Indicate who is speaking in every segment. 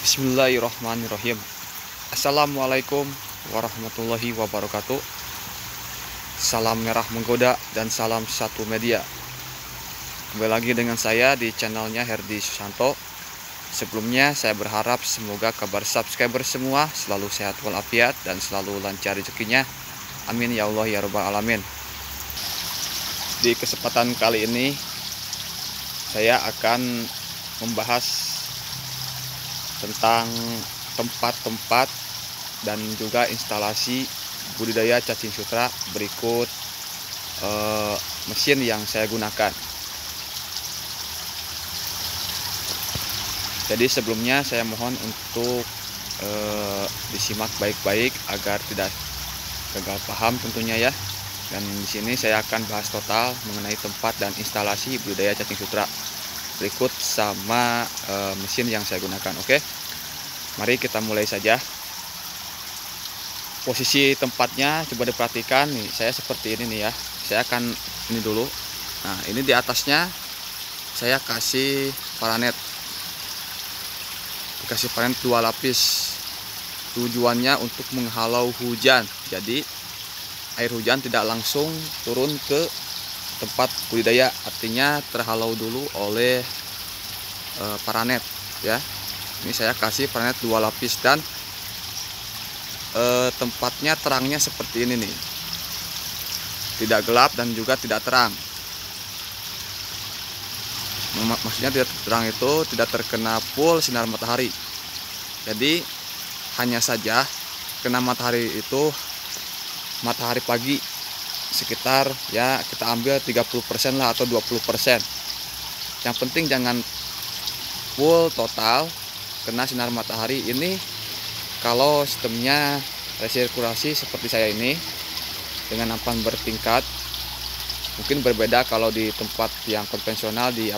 Speaker 1: Bismillahirrahmanirrahim. Assalamualaikum warahmatullahi wabarakatuh. Salam merah menggoda dan salam satu media. Kembali lagi dengan saya di channelnya Herdi Susanto. Sebelumnya saya berharap semoga kabar subscriber semua selalu sehat walafiat dan selalu lancar rezekinya. Amin ya Allah ya rabbal alamin. Di kesempatan kali ini saya akan membahas tentang tempat-tempat dan juga instalasi budidaya cacing sutra berikut mesin yang saya gunakan. Jadi sebelumnya saya mohon untuk disimak baik-baik agar tidak gagal paham tentunya ya. Dan di sini saya akan bahas total mengenai tempat dan instalasi budidaya cacing sutra berikut sama mesin yang saya gunakan. Oke, mari kita mulai saja. Posisi tempatnya coba diperhatikan nih, saya seperti ini nih ya. Saya akan ini dulu. Nah, ini di atasnya saya kasih paranet, dikasih paranet 2 lapis. Tujuannya untuk menghalau hujan, jadi air hujan tidak langsung turun ke tempat budidaya, artinya terhalau dulu oleh paranet ya. Ini saya kasih paranet 2 lapis dan tempatnya terangnya seperti ini nih, tidak gelap dan juga tidak terang. Maksudnya tidak terang itu tidak terkena full sinar matahari, jadi hanya saja kena matahari itu matahari pagi sekitar ya kita ambil 30% lah atau 20%. Yang penting jangan full total kena sinar matahari. Ini kalau sistemnya resirkulasi seperti saya ini dengan nampan bertingkat, mungkin berbeda kalau di tempat yang konvensional di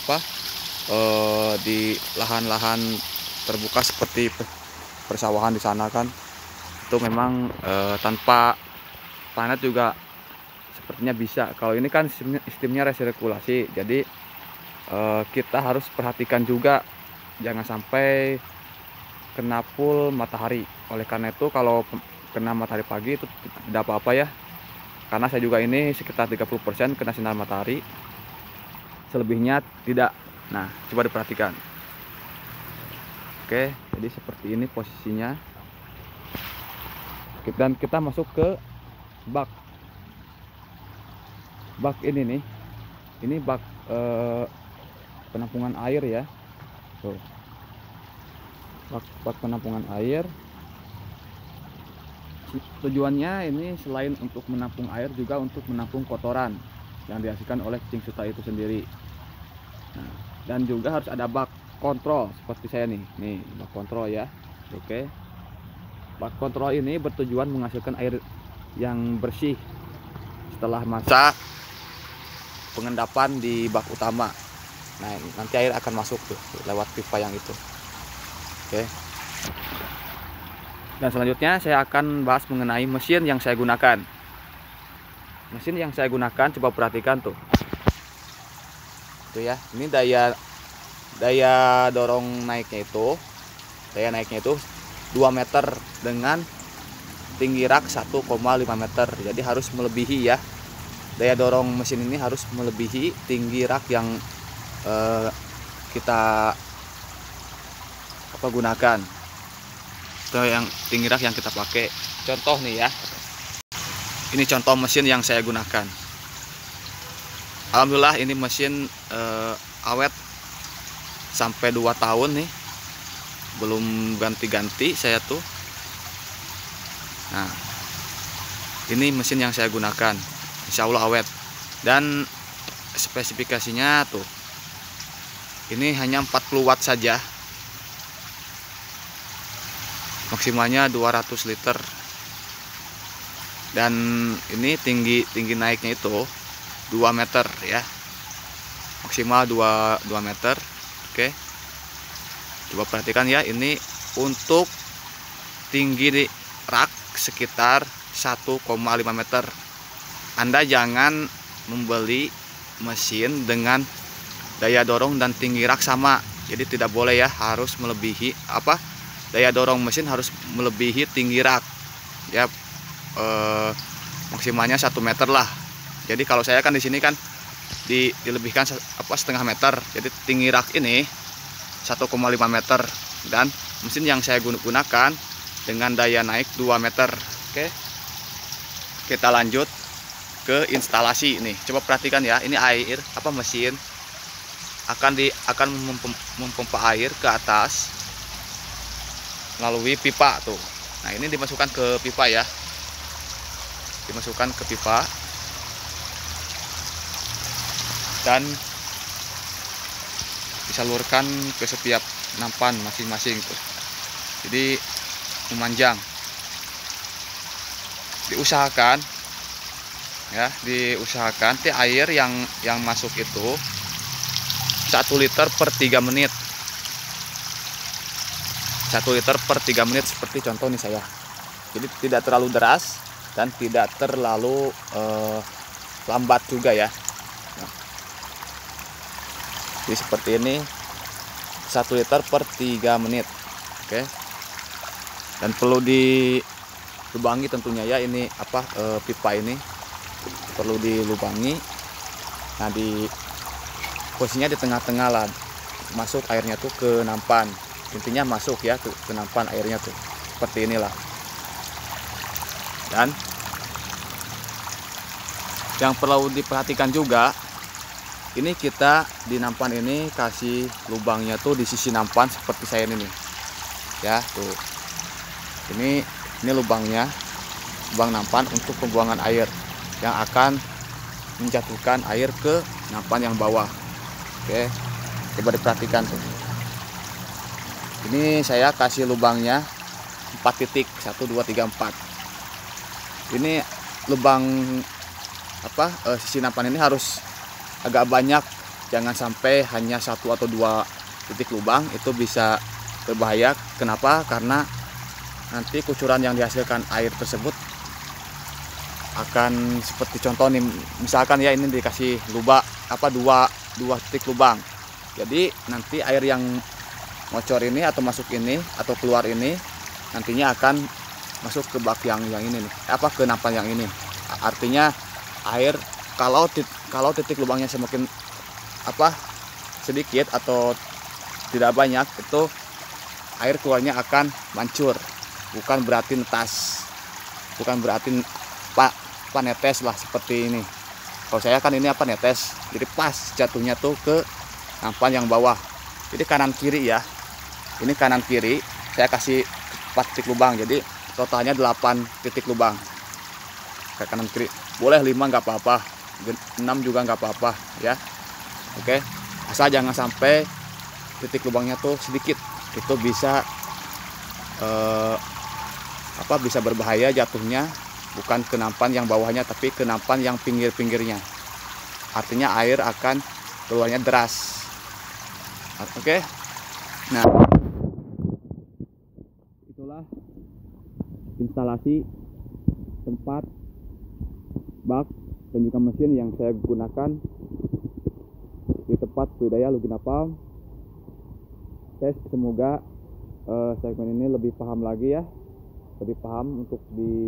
Speaker 1: di lahan-lahan terbuka seperti persawahan di sana kan, itu memang tanpa planet juga sepertinya bisa. Kalau ini kan sistemnya resirkulasi, jadi kita harus perhatikan juga jangan sampai kena full matahari. Oleh karena itu kalau kena matahari pagi itu tidak apa-apa ya, karena saya juga ini sekitar 30% kena sinar matahari, selebihnya tidak. Nah, coba diperhatikan. Oke, jadi seperti ini posisinya. Dan kita masuk ke bak ini nih. Ini bak penampungan air ya. Tuh. Bak penampungan air. Tujuannya ini selain untuk menampung air juga untuk menampung kotoran yang dihasilkan oleh cacing sutra itu sendiri. Nah, dan juga harus ada bak kontrol seperti saya nih. Nih, bak kontrol ya. Oke. Bak kontrol ini bertujuan menghasilkan air yang bersih setelah masa pengendapan di bak utama. Nah, nanti air akan masuk tuh lewat pipa yang itu. Oke. Dan selanjutnya saya akan bahas mengenai mesin yang saya gunakan. Mesin yang saya gunakan coba perhatikan tuh. Tuh ya, ini daya dorong naiknya itu, daya naiknya itu 2 meter dengan tinggi rak 1,5 meter. Jadi harus melebihi ya. Daya dorong mesin ini harus melebihi tinggi rak yang kita gunakan. Itu yang tinggi rak yang kita pakai. Contoh nih ya. Ini contoh mesin yang saya gunakan. Alhamdulillah ini mesin awet sampai 2 tahun nih. Belum ganti-ganti saya tuh. Nah, ini mesin yang saya gunakan, insya Allah awet. Dan spesifikasinya tuh, ini hanya 40 watt saja, maksimalnya 200 liter. Dan ini tinggi naiknya itu 2 meter ya, maksimal 2 meter. Oke, coba perhatikan ya, ini untuk tinggi di rak sekitar 1,5 meter. Anda jangan membeli mesin dengan daya dorong dan tinggi rak sama, jadi tidak boleh ya, harus melebihi daya dorong mesin harus melebihi tinggi rak ya, maksimalnya 1 meter lah. Jadi kalau saya kan di sini kan dilebihkan setengah meter, jadi tinggi rak ini 1,5 meter dan mesin yang saya gunakan dengan daya naik 2 meter. Oke, kita lanjut ke instalasi nih. Coba perhatikan ya, ini air mesin akan memompa air ke atas melalui pipa tuh. Nah, ini dimasukkan ke pipa ya. Dimasukkan ke pipa dan disalurkan ke setiap nampan masing-masing tuh. Jadi memanjang. Diusahakan air yang masuk itu 1 liter per 3 menit. 1 liter per 3 menit seperti contoh nih saya. Jadi tidak terlalu deras dan tidak terlalu lambat juga ya. Nah, jadi seperti ini 1 liter per 3 menit. Oke. Dan perlu dilubangi tentunya ya, ini pipa ini perlu dilubangi. Nah, posisinya di tengah-tengah lah, masuk airnya tuh ke nampan. Intinya masuk ya ke nampan airnya tuh seperti inilah. Dan yang perlu diperhatikan juga, ini kita di nampan ini kasih lubangnya tuh di sisi nampan seperti saya ini nih ya tuh. Ini lubangnya, lubang nampan untuk pembuangan air yang akan menjatuhkan air ke nampan yang bawah. Oke, coba diperhatikan tuh. Ini saya kasih lubangnya 4 titik, 1, 2, 3, 4. Ini lubang sisi nampan ini harus agak banyak, jangan sampai hanya 1 atau 2 titik lubang, itu bisa berbahaya. Kenapa? Karena nanti kucuran yang dihasilkan air tersebut akan seperti contoh nih, misalkan ya ini dikasih lubang 2 titik lubang. Jadi nanti air yang ngocor ini atau masuk ini atau keluar ini nantinya akan masuk ke bak yang ini nih, ke nampan yang ini. Artinya air kalau titik lubangnya semakin sedikit atau tidak banyak, itu air keluarnya akan mancur, bukan berarti netas, bukan berarti netes lah seperti ini. Kalau saya kan ini netes, jadi pas jatuhnya tuh ke nampan yang bawah. Jadi kanan kiri ya, ini kanan kiri saya kasih 4 titik lubang, jadi totalnya 8 titik lubang ke kanan kiri. Boleh 5 nggak apa-apa, 6 juga nggak apa-apa ya. Oke, asal jangan sampai titik lubangnya tuh sedikit, itu bisa bisa berbahaya jatuhnya, bukan ke nampan yang bawahnya tapi ke nampan yang pinggir-pinggirnya. Artinya air akan keluarnya deras. Oke. Nah, itulah instalasi tempat bak dan juga mesin yang saya gunakan di tempat budidaya Lugina Palm. Semoga segmen ini lebih paham lagi ya, lebih paham untuk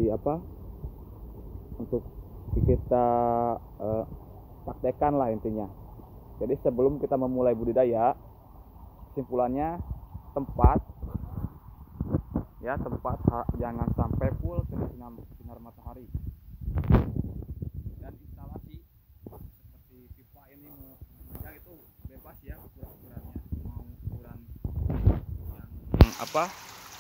Speaker 1: untuk kita praktekkan lah intinya. Jadi sebelum kita memulai budidaya, kesimpulannya tempat jangan sampai full kena sinar matahari. Dan instalasi seperti pipa ini ya itu bebas ya ukurannya, mau ukuran yang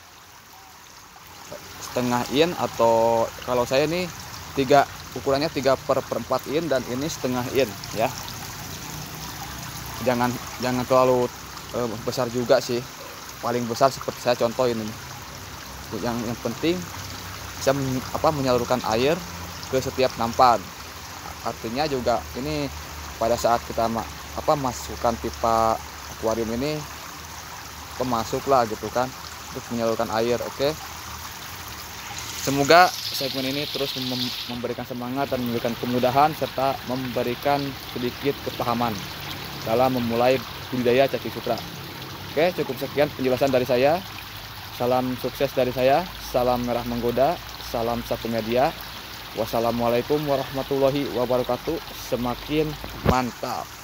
Speaker 1: setengah in, atau kalau saya nih ukurannya 3/4 in dan ini setengah in ya. Jangan terlalu besar juga sih, paling besar seperti saya contoh ini nih. Yang penting bisa menyalurkan air ke setiap nampan. Artinya juga ini pada saat kita masukkan pipa akuarium ini masuk lah gitu kan, untuk menyalurkan air. Oke. Semoga segmen ini terus memberikan semangat dan memberikan kemudahan serta memberikan sedikit kepahaman dalam memulai budidaya cacing sutra. Oke, cukup sekian penjelasan dari saya. Salam sukses dari saya, salam merah menggoda, salam satu media. Wassalamualaikum warahmatullahi wabarakatuh. Semakin mantap.